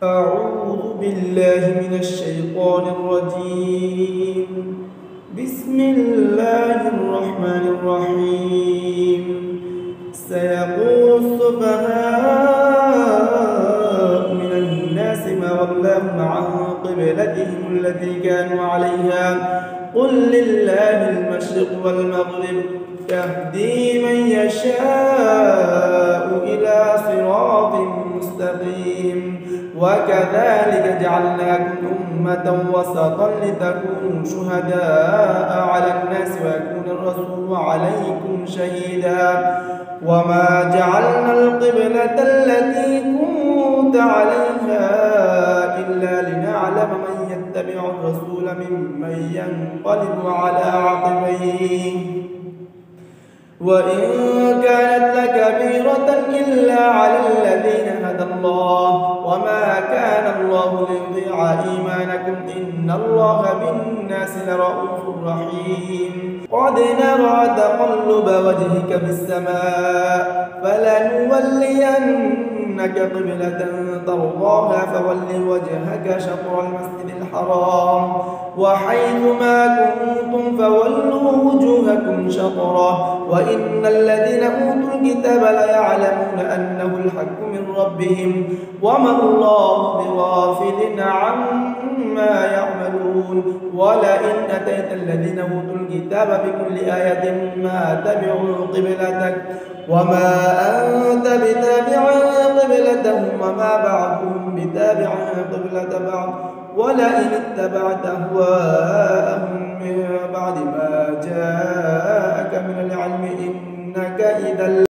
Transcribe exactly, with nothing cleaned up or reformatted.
أعوذ بالله من الشيطان الرجيم. بسم الله الرحمن الرحيم. سيقول السفهاء من الناس ما ولاهم عن قبلتهم التي كانوا عليها قل لله المشرق والمغرب يهدي من يشاء إلى صراط مستقيم. وكذلك جعلناكم أمة وسطا لتكونوا شهداء على الناس ويكون الرسول عليكم شهيدا. وما جعلنا القبلة التي كنت عليها إلا لنعلم من يتبع الرسول ممن ينقلب على عقبيه وإن كانت لكبيرة إلا على الذين هدى الله وما كان الله ليضيع إيمانكم إن الله بالناس لرءوف رحيم. قد نرى تقلب وجهك في السماء فلنولينك قبلة ترضاها فول وجهك شطر المسجد الحرام وحيث ما كنتم فولوا وجوهكم شطره وإن الذين أوتوا الكتاب ليعلمون أنه الحق من ربهم وما الله بغافل عما يعملون. ولئن أتيت الذين أوتوا الكتاب بكل آية ما تبعوا قبلتك وما أنت بتابع قبلتهم وما بعضهم بتابع قبلة بعض ولئن اتبعت أهواءهم من بعد ما جاءك من العلم إنك إذا